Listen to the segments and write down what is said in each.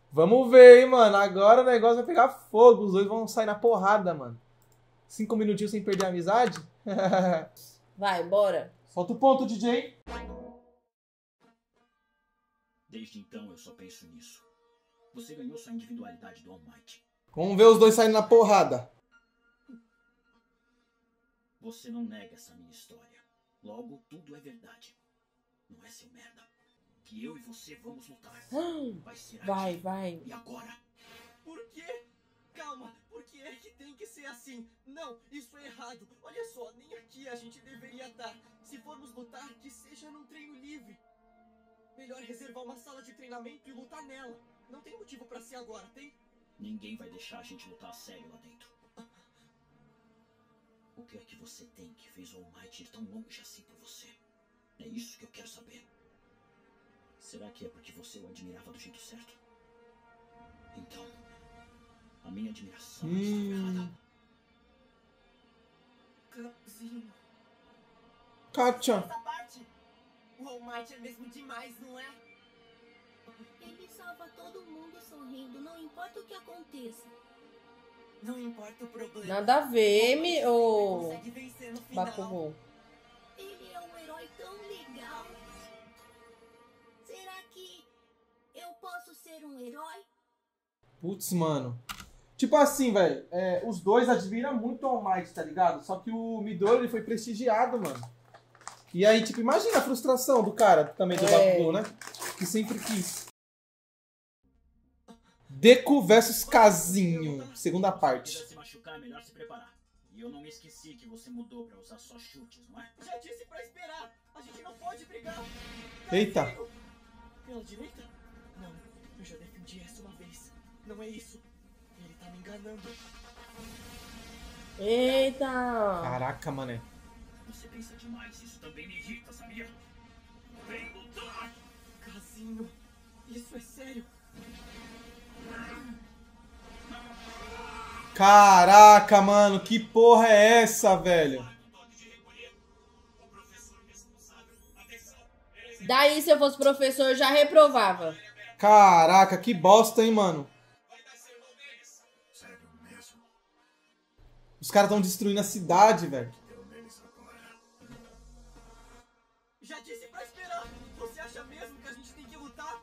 Vamos ver, hein, mano. Agora o negócio vai pegar fogo. Os dois vão sair na porrada, mano. 5 minutinhos sem perder a amizade? Vai, bora. Solta o ponto, DJ. Desde então eu só penso nisso. Você ganhou sua individualidade do All Might. Vamos ver os dois saindo na porrada. Você não nega essa minha história. Logo, tudo é verdade. Não é, seu merda? Que eu e você vamos lutar. Vai ser Vai, aqui. vai. E agora? Por quê? Calma, por que é que tem que ser assim? Não, isso é errado. Olha só, nem aqui a gente deveria estar. Se formos lutar, que seja num treino livre. Melhor reservar uma sala de treinamento e lutar nela. Não tem motivo pra ser agora, tem? Ninguém vai deixar a gente lutar a sério lá dentro. O que é que você tem que fez o All Might ir tão longe assim por você? É isso que eu quero saber. Será que é porque você o admirava do jeito certo? Então, a minha admiração estava errada. Casinho. Kátia. Essa parte. O All Might é mesmo demais, não é? Ele salva todo mundo sorrindo, não importa o que aconteça. Não importa o problema. Nada a ver, ô Consegue vencer no final. Bakugou. Ele é um herói tão legal. Será que eu posso ser um herói? Putz, mano. Tipo assim, velho. Os dois admiram muito o All Might, tá ligado? Só que o Midori, ele foi prestigiado, mano. E aí, tipo, imagina a frustração do cara também, do Bakugou, né? Que sempre quis. Deku versus Casinho. Segunda Se parte. quiser se machucar, é melhor se preparar. E eu não me esqueci que você mudou pra usar só chutes, não é? Já disse pra esperar. A gente não pode brigar. Eita. Casinho. Pela direita? Não, eu já defendi essa uma vez. Não é isso. Ele tá me enganando. Eita. Caraca, mané. Você pensa demais, isso também me irrita, sabia? Vem lutar! Casinho, isso é sério. Caraca, mano. Que porra é essa, velho? Daí, se eu fosse professor, eu já reprovava. Caraca, que bosta, hein, mano? Sério mesmo? Os caras estão destruindo a cidade, velho. Deu neles agora. Já disse pra esperar. Você acha mesmo que a gente tem que lutar?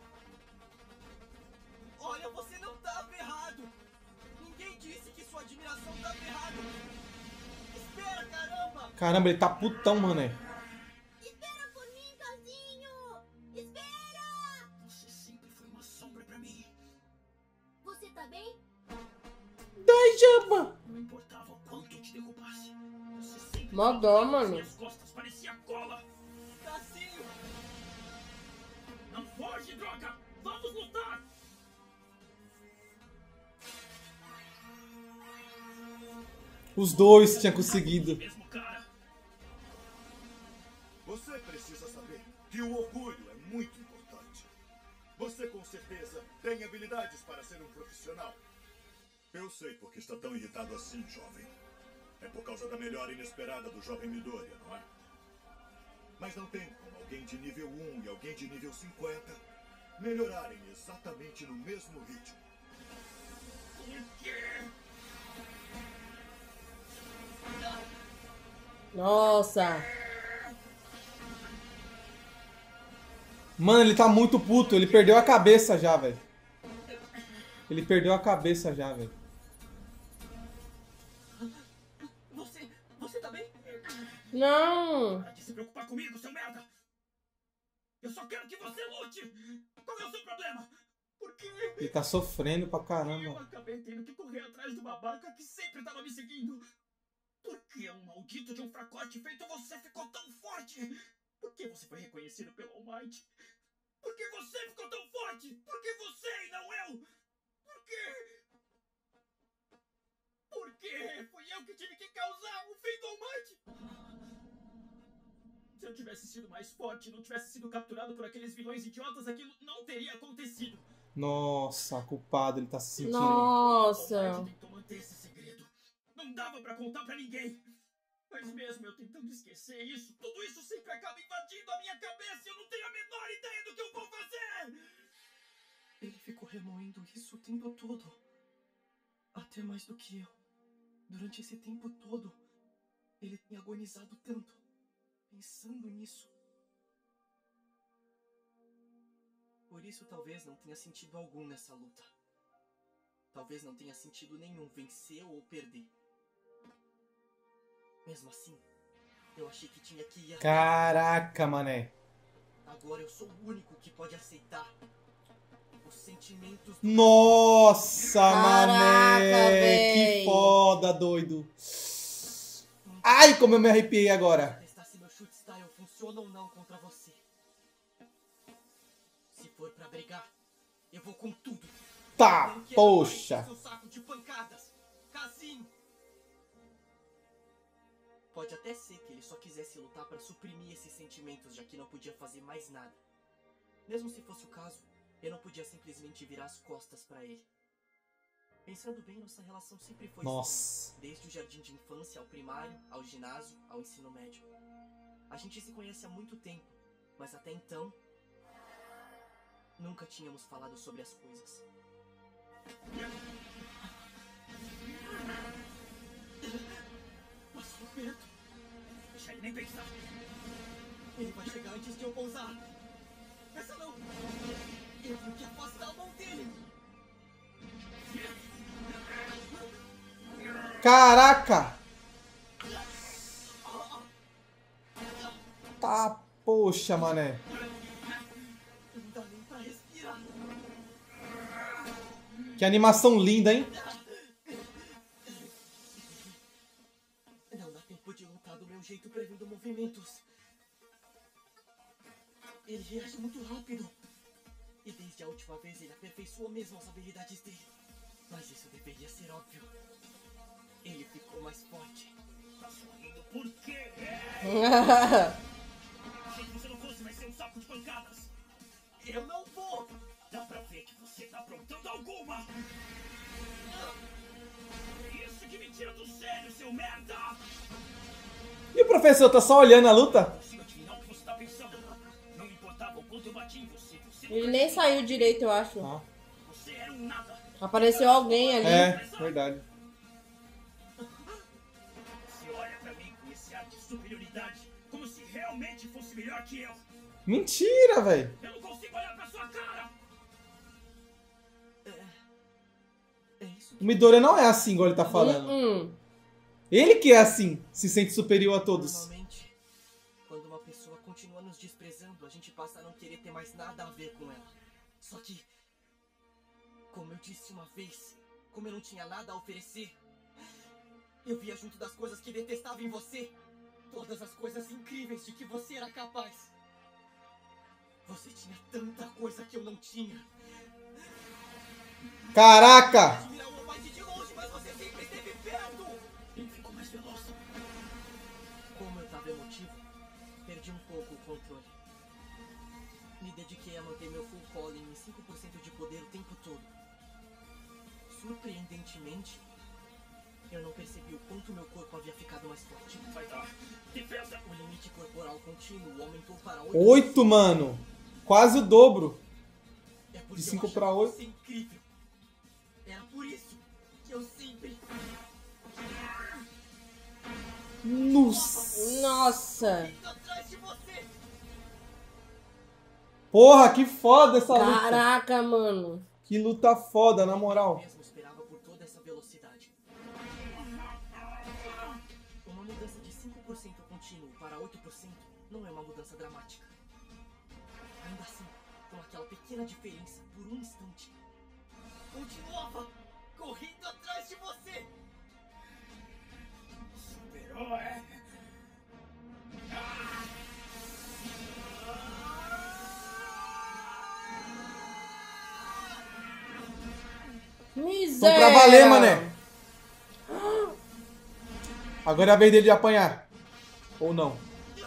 Olha, você não tava errado. Ninguém disse que sua admiração tava errada. Espera, caramba! Caramba, ele tá putão, mané. Espera por mim, Casinho! Espera! Você sempre foi uma sombra pra mim. Você tá bem? Dai, jamba. Não importava o quanto eu te derrubasse. Você sempre Mó dó, mano. minhas costas parecia cola. Casinho! Não foge, droga! Vamos lutar! Os dois tinham conseguido. Mesmo cara. Você precisa saber que o orgulho é muito importante. Você com certeza tem habilidades para ser um profissional. Eu sei porque está tão irritado assim, jovem. É por causa da melhora inesperada do jovem Midoriya, não é? Mas não tem como alguém de nível 1 e alguém de nível 50 melhorarem exatamente no mesmo ritmo. Por quê? Nossa. Mano, ele tá muito puto. Ele perdeu a cabeça já, velho. Ele perdeu a cabeça já, velho. Você tá bem? Não. Para de se preocupar comigo, seu merda! Eu só quero que você lute! Qual é o seu problema? Por quê? Ele tá sofrendo pra Eu caramba. acabei tendo que correr atrás do babaca que sempre tava me seguindo. Por que um maldito de um fracote feito você ficou tão forte? Por que você foi reconhecido pelo All Might? Por que você ficou tão forte? Por que você e não eu? Por quê? Por quê? Fui eu que tive que causar o fim do All Might? Se eu tivesse sido mais forte e não tivesse sido capturado por aqueles vilões idiotas, aquilo não teria acontecido. Nossa, culpado, ele tá se sentindo. O Nossa. All Might tentou manter esse segredo. Não dava pra contar pra ninguém. Mas mesmo eu tentando esquecer isso, tudo isso sempre acaba invadindo a minha cabeça e eu não tenho a menor ideia do que eu vou fazer! Ele ficou remoendo isso o tempo todo. Até mais do que eu. Durante esse tempo todo, ele tem agonizado tanto, pensando nisso. Por isso talvez não tenha sentido algum nessa luta. Talvez não tenha sentido nenhum vencer ou perder. Mesmo assim, eu achei que tinha que ir até... Caraca, mané. Agora eu sou o único que pode aceitar os sentimentos do... Nossa, Caraca, mané. véi. Que foda, doido. Ai, como eu me arrepiei agora. Testar se meu chute style funciona ou não contra você. Se for pra brigar, eu vou com tudo. Tá, Não quero poxa. mais seu saco de pancadas. Casim. Pode até ser que ele só quisesse lutar pra suprimir esses sentimentos, já que não podia fazer mais nada. Mesmo se fosse o caso, eu não podia simplesmente virar as costas pra ele. Pensando bem, nossa relação sempre foi Nossa. assim, desde o jardim de infância ao primário, ao ginásio, ao ensino médio. A gente se conhece há muito tempo, mas até então nunca tínhamos falado sobre as coisas. Passou perto. Deixa ele nem pensar. Ele vai chegar antes de eu pousar. Essa não! Eu tenho que afastar a mão dele! Caraca. Tá, poxa, mané. Não dá nem pra respirar. Que animação linda, hein? Não dá tempo de lutar do meu jeito prevendo movimentos. Ele reage muito rápido. E desde a última vez ele aperfeiçoou mesmo as habilidades dele. Mas isso deveria ser óbvio. Ele ficou mais forte. Tá sorrindo por quê? Achei que você não fosse mais ser um saco de pancadas. Eu não vou! Dá pra ver que você tá aprontando alguma. É isso que me tira do sério, seu merda. E o professor tá só olhando a luta? Consigo adivinhar o que você tá pensando. Não importava o quanto eu bati em você. Você Ele nem saiu direito, eu acho. Ah, Você era um nada. Apareceu alguém ali. é, verdade. Você olha pra mim com esse ar de superioridade, como se realmente fosse melhor que eu. Mentira, velho. Eu não consigo olhar pra sua cara. É isso O que... Midoriya não é assim, igual ele tá falando. Ele que é assim, se sente superior a todos. Normalmente, quando uma pessoa continua nos desprezando, a gente passa a não querer ter mais nada a ver com ela. Só que, como eu disse uma vez, como eu não tinha nada a oferecer, eu via junto das coisas que detestava em você, todas as coisas incríveis de que você era capaz. Você tinha tanta coisa que eu não tinha. Caraca! Admirar o Almighty de longe, mas você sempre esteve perto! Ele ficou mais veloz. Como eu tava emotivo, perdi um pouco o controle. Me dediquei a manter meu full calling em 5% de poder o tempo todo. Surpreendentemente, eu não percebi o quanto meu corpo havia ficado mais forte. Vai dar. Defesa. O limite corporal contínuo aumentou para 8, mano. Quase o dobro. É porque De eu 5 achava pra 8. você incrível. Era por isso que eu sempre... Nossa. Nossa. Indo atrás de você! Porra, que foda essa luta. Caraca, mano. Que luta foda, na moral. Mesmo esperava por toda essa velocidade. Uma mudança de 5% contínuo para 8% não é uma mudança dramática. Ainda assim, com aquela pequena diferença por um instante, continuava correndo atrás de você! Superou, é? Vamos Miséria. pra valer, mané. Agora é a vez dele de apanhar. Ou não.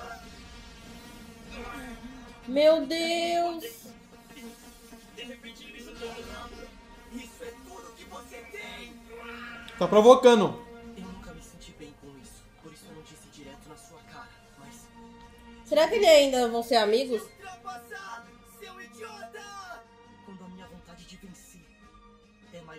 Meu Deus. De repente ele me soltou. Isso é tudo que você tem! Tá provocando. Eu nunca me senti bem com isso, por isso eu não disse direto na sua cara, mas... Será que eles ainda vão ser amigos? Ultrapassar, seu idiota! Quando a minha vontade de vencer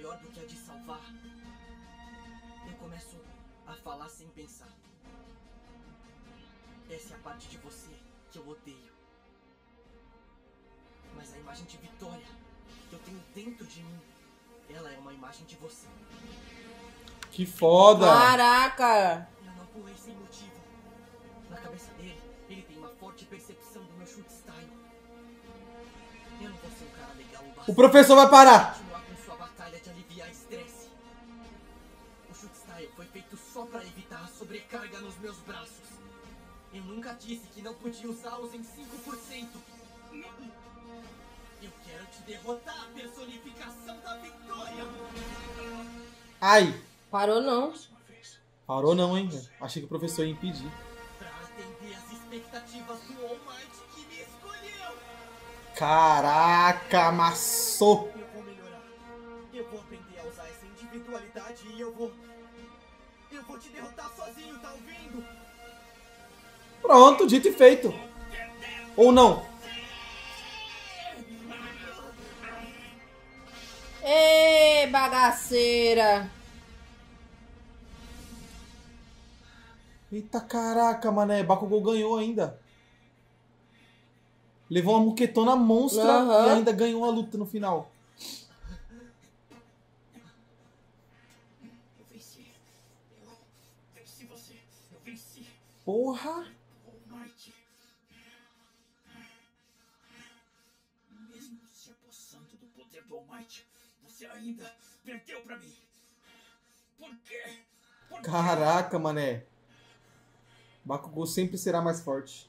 maior do que a de salvar, eu começo a falar sem pensar. Essa é a parte de você que eu odeio. Mas a imagem de Vitória que eu tenho dentro de mim, ela é uma imagem de você. Que foda! Caraca! Eu não pulei sem motivo. Na cabeça dele, ele tem uma forte percepção do meu chute style. Eu não vou ser um cara legal o bastante O professor vai parar! continuar com sua batalha de aliviar estresse. O chute style foi feito só pra evitar a sobrecarga nos meus braços. Eu nunca disse que não podia usá-los em 5%. Eu quero te derrotar, a personificação da vitória! Ai! Parou não. Próxima vez. Parou não, hein? Achei que o professor ia impedir. Pra atender as expectativas do All Might que me escolheu! Caraca, amassou! Eu vou melhorar. Eu vou aprender a usar essa individualidade e eu vou te derrotar sozinho, tá ouvindo? Pronto, dito e feito. Ou não? Ê, bagaceira! Eita caraca, mané. Bakugou ganhou ainda. Levou uma muquetona monstra Aham. e ainda ganhou a luta no final. Eu venci. Eu venci você. Eu venci. Porra! All Might. Mesmo se apossando do poder do All Might, você ainda perdeu pra mim. Por quê? Por quê? Caraca, mané. Bakugou sempre será mais forte.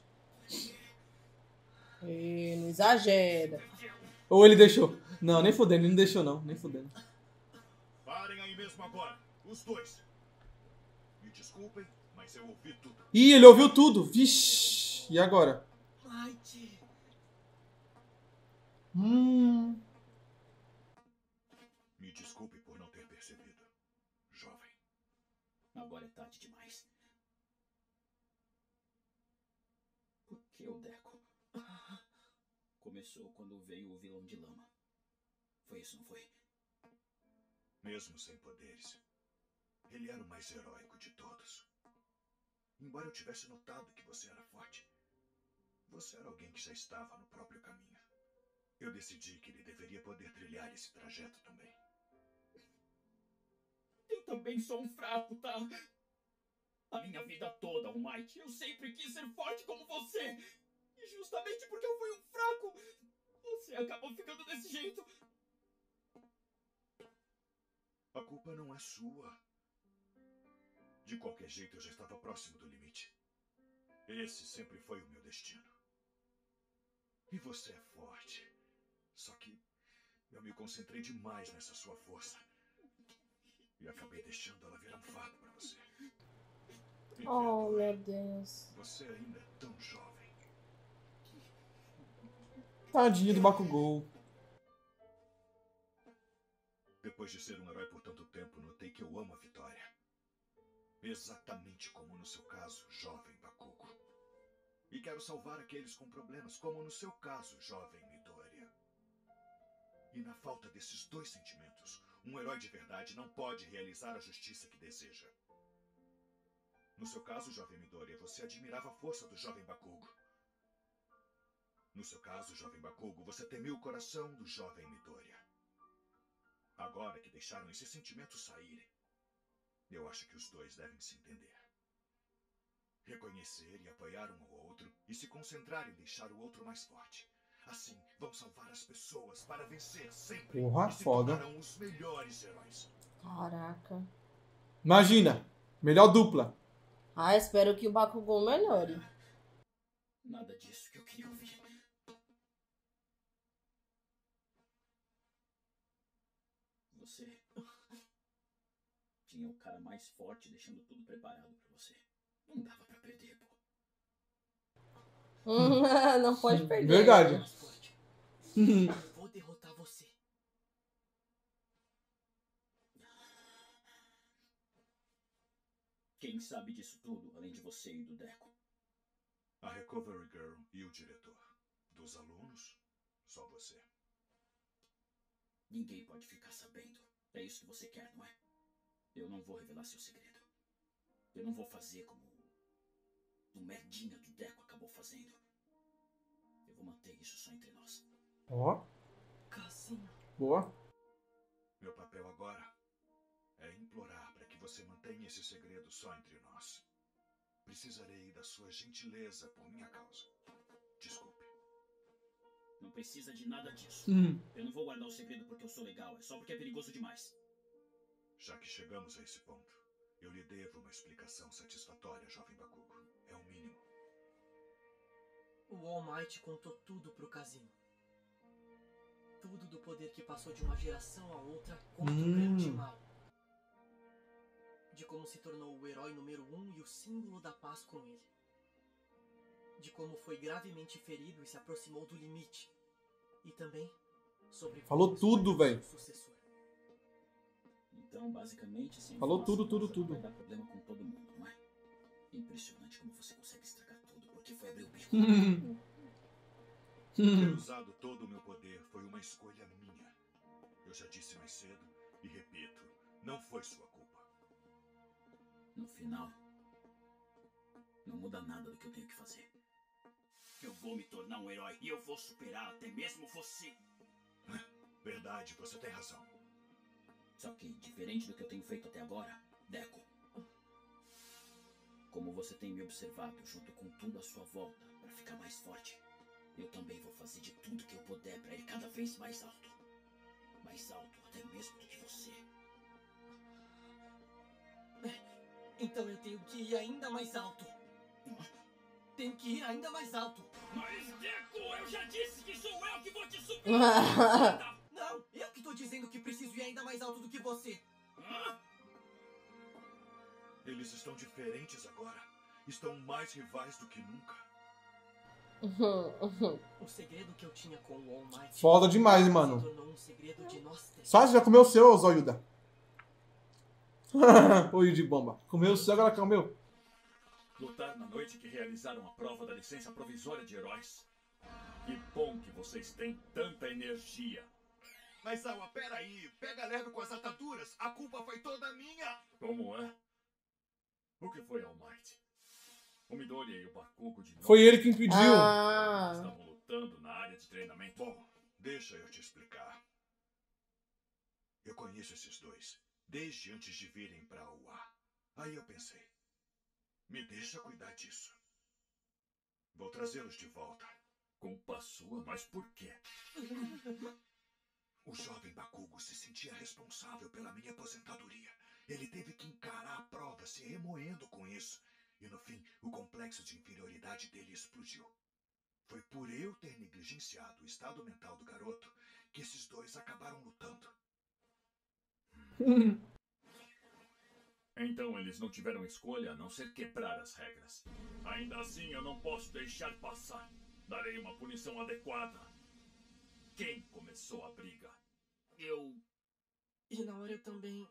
Ê, não exagera. Ou ele deixou. Não, nem fudendo, ele não deixou não. Nem fudendo. Parem aí mesmo agora, os dois. Me desculpem, mas eu ouvi tudo. Ih, ele ouviu tudo. Vixe. E agora? Might! Me desculpe por não ter percebido, jovem. Agora é tarde demais. Por que o Deco? Começou quando veio o vilão de lama. Foi isso, não foi? Mesmo sem poderes, ele era o mais heróico de todos. Embora eu tivesse notado que você era forte, você era alguém que já estava no próprio caminho. Eu decidi que ele deveria poder trilhar esse trajeto também. Eu também sou um fraco, tá? A minha vida toda, All Might, eu sempre quis ser forte como você. E justamente porque eu fui um fraco, você acabou ficando desse jeito. A culpa não é sua. De qualquer jeito, eu já estava próximo do limite. Esse sempre foi o meu destino. E você é forte. Só que eu me concentrei demais nessa sua força. E acabei deixando ela virar um fardo pra você. Me Oh, perdoe. meu Deus. Você ainda é tão jovem. Tadinho do Bakugou. Depois de ser um herói por tanto tempo, notei que eu amo a vitória. Exatamente como no seu caso, jovem Bakugo. E quero salvar aqueles com problemas, como no seu caso, jovem Midoriya. E na falta desses dois sentimentos, um herói de verdade não pode realizar a justiça que deseja. No seu caso, jovem Midoriya, você admirava a força do jovem Bakugo. No seu caso, jovem Bakugo, você temeu o coração do jovem Midoriya. Agora que deixaram esses sentimentos saírem, eu acho que os dois devem se entender. Reconhecer e apoiar um ao outro e se concentrar em deixar o outro mais forte. Assim, vão salvar as pessoas para vencer sempre. Porra, e se foda. tornarão os melhores heróis. Caraca. Imagina. Melhor dupla. Ah, espero que o Bakugou melhore. Nada disso que eu queria ouvir. Você tinha o cara mais forte deixando tudo preparado pra você. Não dava pra perder, pô. Não pode perder. Verdade. Mais forte. Eu vou derrotar você. Quem sabe disso tudo, além de você e do Deco? A Recovery Girl e o diretor. Dos alunos, só você. Ninguém pode ficar sabendo. É isso que você quer, não é? Eu não vou revelar seu segredo. Eu não vou fazer como o merdinha do Deco acabou fazendo. Eu vou manter isso só entre nós. Ó, Cassino. boa. Meu papel agora é implorar para que você mantenha esse segredo só entre nós. Precisarei da sua gentileza por minha causa. Desculpe. Não precisa de nada disso. Hum. Eu não vou guardar o segredo porque eu sou legal. É só porque é perigoso demais. Já que chegamos a esse ponto, eu lhe devo uma explicação satisfatória, jovem Bakugo. É o mínimo. O All Might contou tudo pro Cassino. Tudo do poder que passou de uma geração a outra contra o grande mal. De como se tornou o herói número 1 e o símbolo da paz com ele. De como foi gravemente ferido e se aproximou do limite. E também sobre Falou como tudo, escolheu velho. seu sucessor. Então, basicamente, sem Falou informação, tudo, você tudo. vai dar problema com todo mundo, não é? Impressionante como você consegue estragar tudo porque foi abrir o bico. Ter usado todo o meu poder foi uma escolha minha. Eu já disse mais cedo e repito, não foi sua culpa. No final, não muda nada do que eu tenho que fazer. Eu vou me tornar um herói e eu vou superar até mesmo você. Verdade, você tem razão. Só que, diferente do que eu tenho feito até agora, Deco, como você tem me observado junto com tudo à sua volta para ficar mais forte, eu também vou fazer de tudo que eu puder para ir cada vez mais alto. Mais alto até mesmo do que você. Então eu tenho que ir ainda mais alto. Tenho que ir ainda mais alto. Mas, Deco, eu já disse que sou eu que vou te superar! Não, eu que tô dizendo que preciso ir ainda mais alto do que você. Hã? Eles estão diferentes agora. Estão mais rivais do que nunca. O segredo que eu tinha com o All Might Foda demais, mano. se tornou um segredo de nós três. Só você já comeu o seu, Zóiuda? Oi, de bomba. Comeu o seu, agora comeu. Lutar na noite que realizaram a prova da licença provisória de heróis. Que bom que vocês têm tanta energia. Mas, Awa, peraí. Pega leve com as ataduras. A culpa foi toda minha. Como é? O que foi, All Might? O Midoriya e o Bakugo de novo Foi ele que impediu. estavam lutando na área de treinamento. Bom, deixa eu te explicar. Eu conheço esses dois desde antes de virem pra UA. Aí eu pensei, me deixa cuidar disso. Vou trazê-los de volta. Culpa sua? Mas por quê? O jovem Bakugo se sentia responsável pela minha aposentadoria. Ele teve que encarar a prova se remoendo com isso. E no fim, o complexo de inferioridade dele explodiu. Foi por eu ter negligenciado o estado mental do garoto que esses dois acabaram lutando. Então eles não tiveram escolha a não ser quebrar as regras. Ainda assim, eu não posso deixar passar. Darei uma punição adequada. Quem começou a briga? Eu... E na hora eu também...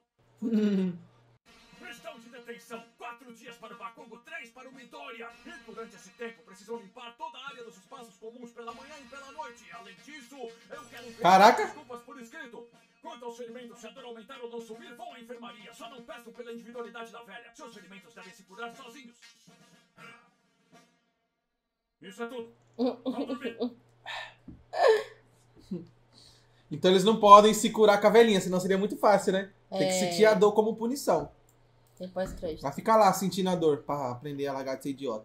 Estão de detenção. 4 dias para o Bakugo, 3 para o Midoriya. E durante esse tempo precisam limpar toda a área dos espaços comuns pela manhã e pela noite. Além disso, eu quero ver Caraca. desculpas por escrito. Quanto aos ferimentos, se a dor aumentar ou não subir, vão à enfermaria. Só não peçam pela individualidade da velha. Seus ferimentos devem se curar sozinhos. Isso é tudo. Vão dormir. Então eles não podem se curar com a velhinha, senão seria muito fácil, né? Tem que sentir a dor como punição. Depois crédito. Vai ficar lá sentindo a dor pra aprender a largar de ser idiota.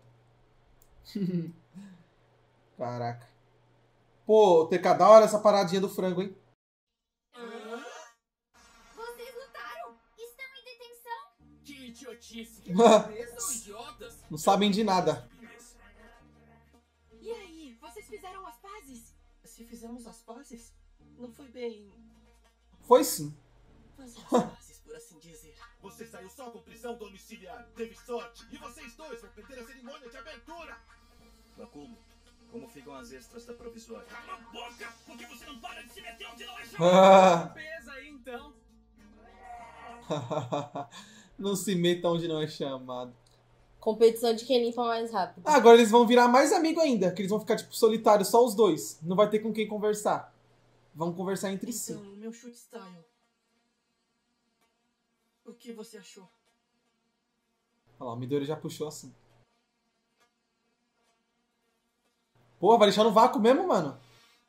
Caraca. Pô, TK, da hora essa paradinha do frango, hein? Vocês lutaram? Estão em detenção? Que idiotice! Que beleza, são idiotas! Não sabem de nada. E aí, vocês fizeram as pazes? Se fizemos as pazes, não foi bem... Foi sim. fazer as pazes, por assim dizer. Você saiu só com prisão domiciliar. Teve sorte. E vocês dois vão perder a cerimônia de abertura. Bakugo, como ficam as extras da provisória? Cala a boca! Por que você não para de se meter onde não é Ah. Pesa aí, então. Não se meta onde não é chamado. Competição de quem limpa mais rápido. Agora eles vão virar mais amigos ainda, que eles vão ficar, tipo, solitários, só os dois. Não vai ter com quem conversar. Vão conversar entre si. Então, o meu chute style. que você achou? Olha lá, o Midori já puxou assim. Porra, vai deixar no vácuo mesmo, mano?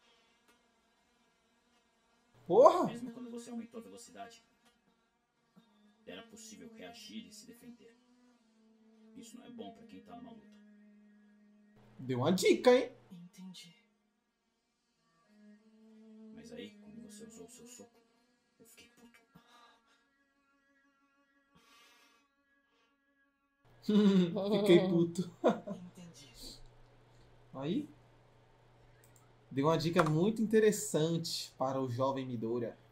Porra! Mesmo quando você aumentou a velocidade, era possível reagir e se defender. Isso não é bom pra quem tá numa luta. Deu uma dica, hein? Entendi. Mas aí, quando você usou o seu soco, eu fiquei puto. Fiquei puto. Entendi. Aí, deu uma dica muito interessante para o jovem Midoriya.